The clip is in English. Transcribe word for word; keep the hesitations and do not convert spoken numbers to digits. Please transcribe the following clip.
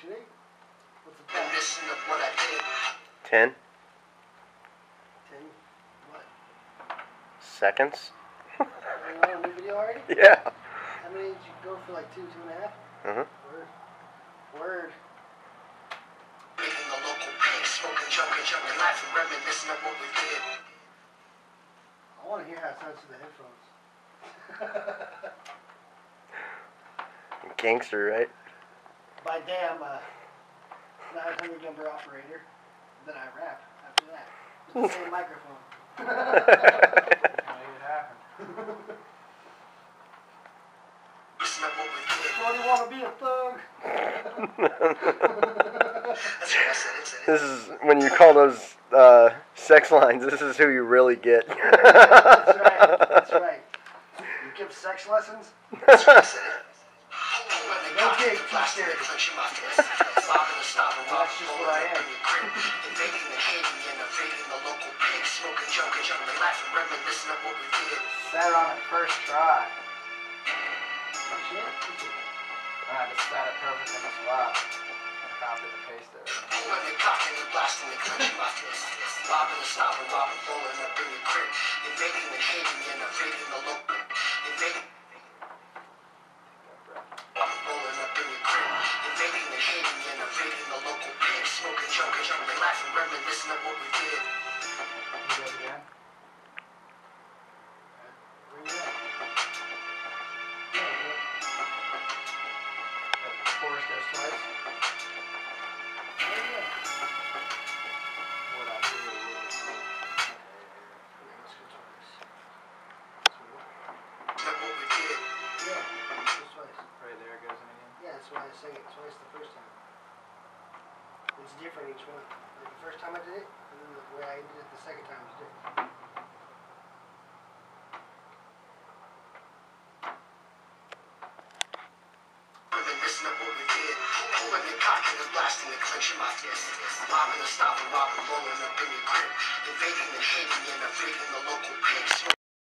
Section eight. What's the time? Listen to what I did. Ten Ten. What? seconds. Are you on a new video already? Yeah. How many did you go for? Like two, two and a half? Mhm. Word. Word. Making the local pig, smoking, joking, jumping, laughing, reminiscing of what we did. I want to hear how it sounds through the headphones. Gangster, right? By day, I'm a nine hundred number operator. Then I rap after that. With the same microphone. Made it happen. Listen to what we did. So you want to be a thug? That's what I said. It's it. This is when you call those uh, sex lines. This is who you really get. That's right. That's right. You give sex lessons? That's what I said. No gig, teach there. That's just what I am. Invading the hating and evading the local pig, smoking, joking, jumping, laughing, reminiscing of what we did. Sat on it first try. Shit. I just sat it perfect in the spot. I copied and pasted it. Pulling and cocking and blasting and clenching my fist. Bobbing and stopping, robbing, rolling up in your crib. Invading and hating and evading the local. Invading. Rolling up in your crib. Invading and hating and evading the local pig. Smoking, joking, jumping, laughing, reminiscing of what we did. You do it again? Where you at? The chorus goes twice. Where you at? What I do, what I do. Okay, let's go twice. Of what we did. Yeah, let's go twice. Right there it goes in again. Yeah, that's why I sang it twice the first time. It's different each one. Like the first time I did it, and then the way I did it the second time was different. Reminiscing of what we did. Pulling and cocking and blasting and clenching my fist. Bobbing and stopping, robbing, rolling up in your crib. Invading and hating and evading the local pigs.